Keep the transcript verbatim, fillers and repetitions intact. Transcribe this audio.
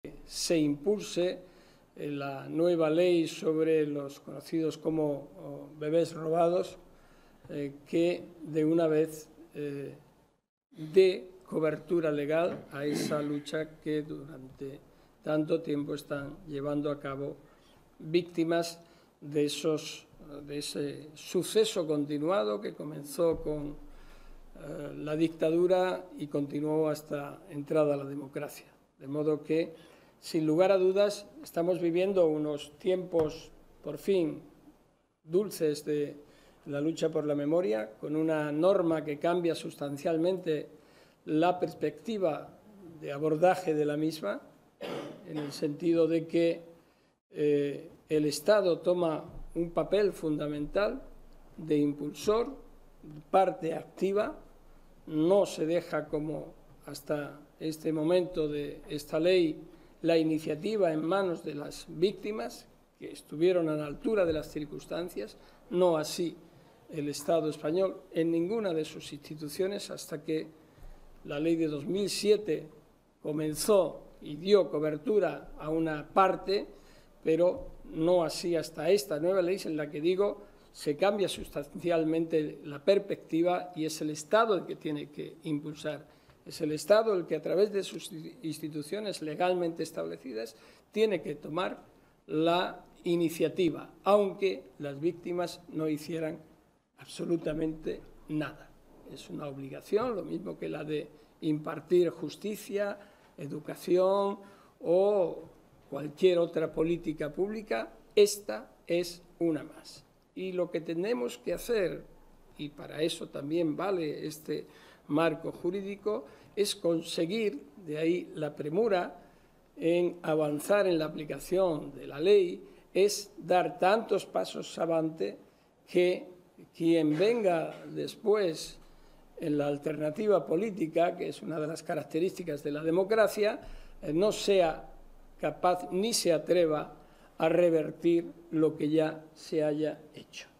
se impulse la nueva ley sobre los conocidos como bebés robados, eh, que de una vez eh, dé cobertura legal a esa lucha que durante tanto tiempo están llevando a cabo víctimas de, esos, de ese suceso continuado que comenzó con eh, la dictadura y continuó hasta entrada a la democracia. De modo que, sin lugar a dudas, estamos viviendo unos tiempos, por fin, dulces de la lucha por la memoria, con una norma que cambia sustancialmente la perspectiva de abordaje de la misma, en el sentido de que eh, el Estado toma un papel fundamental de impulsor, parte activa, no se deja como hasta este momento de esta ley la iniciativa en manos de las víctimas, que estuvieron a la altura de las circunstancias, no así el Estado español en ninguna de sus instituciones, hasta que la ley de dos mil siete comenzó y dio cobertura a una parte, pero no así hasta esta nueva ley, en la que digo se cambia sustancialmente la perspectiva y es el Estado el que tiene que impulsar. Es el Estado el que, a través de sus instituciones legalmente establecidas, tiene que tomar la iniciativa, aunque las víctimas no hicieran absolutamente nada. Es una obligación, lo mismo que la de impartir justicia, educación o cualquier otra política pública. Esta es una más. Y lo que tenemos que hacer, y para eso también vale este marco jurídico, es conseguir, de ahí la premura en avanzar en la aplicación de la ley, es dar tantos pasos avante que quien venga después en la alternativa política, que es una de las características de la democracia, no sea capaz ni se atreva a revertir lo que ya se haya hecho.